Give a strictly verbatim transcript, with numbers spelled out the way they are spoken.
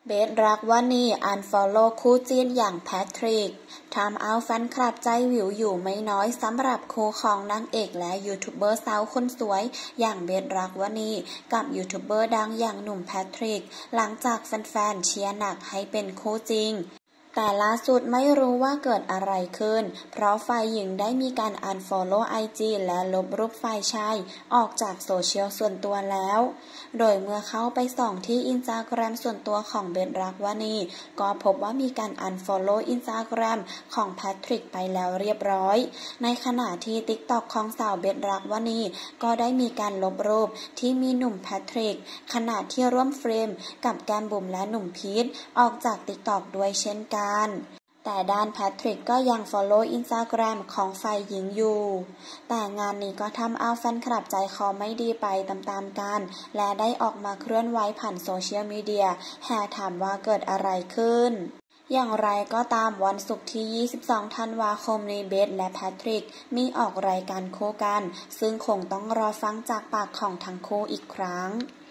เบสรักวณีอันฟอลโล่คู่จิ้นอย่างแพทริกทำเอาแฟนคลับใจวิวอยู่ไม่น้อยสำหรับคู่ของนางเอกและยูทูบเบอร์สาวคนสวยอย่างเบสรักวณีกับยูทูบเบอร์ดังอย่างหนุ่มแพทริกหลังจากแฟนๆเชียร์หนักให้เป็นคู่จริงแต่ล่าสุดไม่รู้ว่าเกิดอะไรขึ้นเพราะฝ่ายหญิงได้มีการอันฟอลโล่ไอจีและลบรูปฝ่ายชายออกจากโซเชียลส่วนตัวแล้วโดยเมื่อเข้าไปส่องที่อินสตาแกรมส่วนตัวของเบสรักวณีก็พบว่ามีการอันฟอลโล่อินสตาแกรมของแพทริกไปแล้วเรียบร้อยในขณะที่ติ๊กต็อกของสาวเบสรักวณีก็ได้มีการลบรูปที่มีหนุ่มแพทริกขณะที่ร่วมเฟรมกับแก้มบุ๋มและหนุ่มพีทออกจากติ๊กต็อกด้วยเช่นกันแต่ด้านแพทริกก็ยัง follow อินสตาแกรมของฝ่ายหญิงอยู่แต่งานนี้ก็ทำเอาแฟนคลับใจคอไม่ดีไปตามๆกันและได้ออกมาเคลื่อนไหวผ่านโซเชียลมีเดียแห่ถามว่าเกิดอะไรขึ้นอย่างไรก็ตามวันศุกร์ที่ยี่สิบสองธันวาคมนี้เบสและแพทริกมีออกรายการคู่กันซึ่งคงต้องรอฟังจากปากของทั้งคู่อีกครั้ง